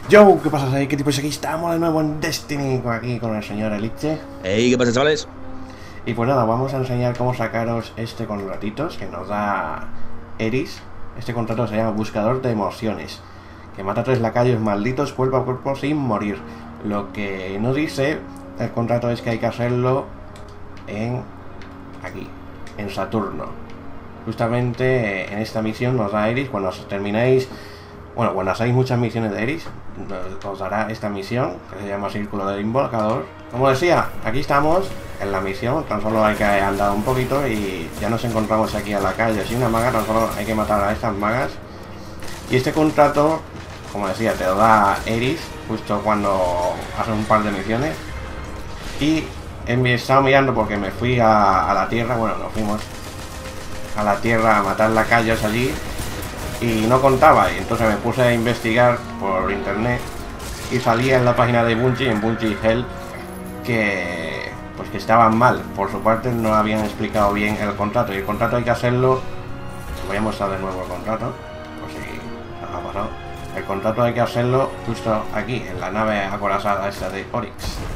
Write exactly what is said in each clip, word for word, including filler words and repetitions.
Yo, ¿qué pasa ahí? ¿Qué tipo es? Aquí estamos de nuevo en Destiny, aquí con el señor Elite. Ey, ¿qué pasa, chavales? Y pues nada, vamos a enseñar cómo sacaros este contratitos que nos da Eris. Este contrato se llama Buscador de Emociones, que mata a tres lacayos malditos cuerpo a cuerpo sin morir. Lo que no dice el contrato es que hay que hacerlo en aquí, en Saturno. Justamente en esta misión nos da Eris cuando termináis. Bueno, cuando hacéis muchas misiones de Eris, os dará esta misión, que se llama Círculo del Invocador. Como decía, aquí estamos en la misión, tan solo hay que andar un poquito y ya nos encontramos aquí a la calle. Si una maga, tan solo hay que matar a estas magas. Y este contrato, como decía, te lo da Eris, justo cuando haces un par de misiones. Y he estado mirando porque me fui a, a la Tierra, bueno, nos fuimos a la Tierra a matar lacayos allí. Y no contaba, y entonces me puse a investigar por internet y salía en la página de Bungie, en Bungie Help, que pues que estaban mal. Por su parte no habían explicado bien el contrato, y el contrato hay que hacerlo. Voy a mostrar de nuevo el contrato, por si se ha pasado. El contrato hay que hacerlo justo aquí, en la nave acorazada esta de Oryx.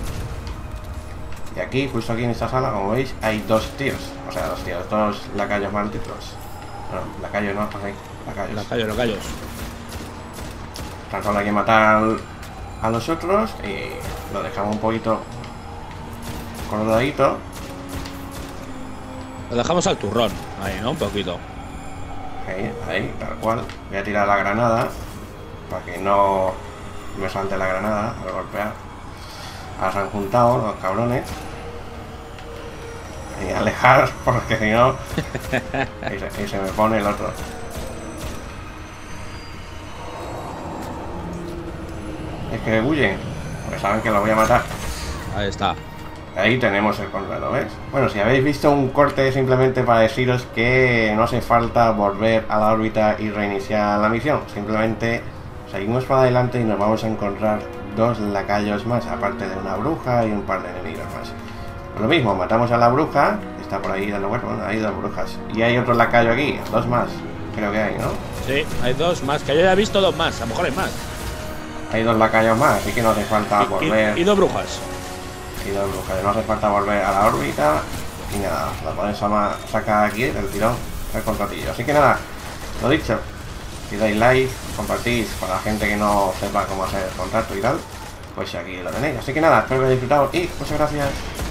Y aquí, justo aquí en esta sala, como veis, hay dos tíos, o sea, dos tíos, dos lacayos malditos. Bueno, lacayos no, así. Lacayos. Lacayos, lacayos. Tan solo hay que matar a los otros y lo dejamos un poquito colgadito. Lo dejamos al turrón, ahí, ¿no? Un poquito. Ahí, ahí, tal cual. Voy a tirar la granada para que no me salte la granada al golpear. Ahora se han juntado los cabrones. Y alejar, porque si no. Y se, y se me pone el otro. Es que huyen, porque saben que lo voy a matar. Ahí está. Ahí tenemos el contrato, ¿ves? Bueno, si habéis visto un corte simplemente para deciros que no hace falta volver a la órbita y reiniciar la misión. Simplemente seguimos para adelante y nos vamos a encontrar dos lacayos más, aparte de una bruja y un par de enemigos más. Pues lo mismo, matamos a la bruja, que está por ahí dando vueltas. Bueno, hay dos brujas. Y hay otro lacayo aquí, dos más, creo que hay, ¿no? Sí, hay dos más, que yo ya he visto dos más, a lo mejor hay más. Hay dos lacayos más, así que no hace falta y, volver. Y, y dos brujas. Y dos brujas, no hace falta volver a la órbita. Y nada, la pones a sacar aquí del tirón el contratillo. Así que nada, lo dicho, si dais like, compartís para la gente que no sepa cómo hacer el contrato y tal, pues aquí lo tenéis. Así que nada, espero que hayáis disfrutado y muchas gracias.